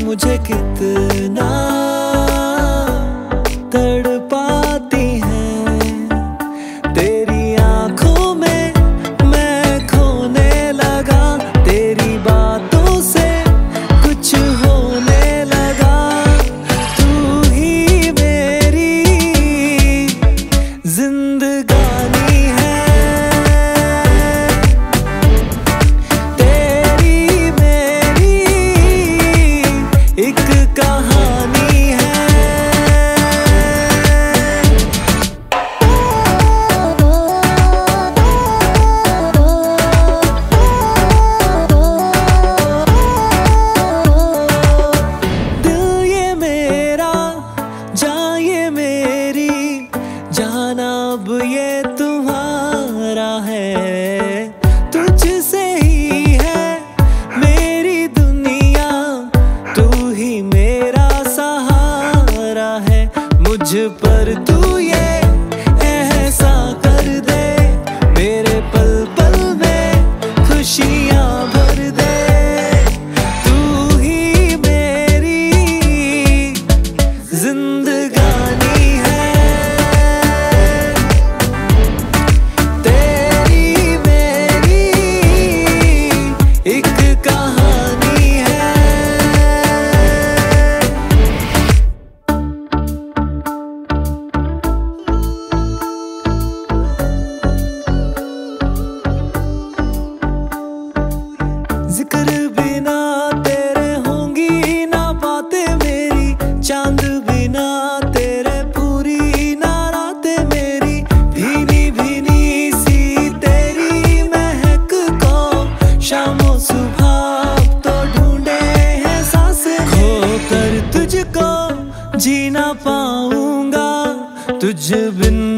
मुझे कितना तड़पाती हैं। तेरी आंखों में मैं खोने लगा, तेरी बातों से कुछ होने लगा। तू ही मेरी जिंदगानी है, तेरी मेरी एक कहानी है। दिल ये मेरा, जान ये मेरी, जाना अब ये तुम्हारा है। तुझसे ही है मेरी दुनिया, तू ही मेरा सहारा है। मुझ पर तू ये ऐसा कर दे, मेरे पल पल में खुशियां भर दे। तू ही मेरी जिंदगानी है, तेरी मेरी एक कहानी है। जिक्र बिना तेरे होंगी ना बातें मेरी, चांद बिना तेरे पूरी ना रातें मेरी। भीनी भीनी सी तेरी महक को शामों सुबह तो ढूंढे हैं सांसें। खोकर तुझको जी ना पाऊंगा, तुझ बिन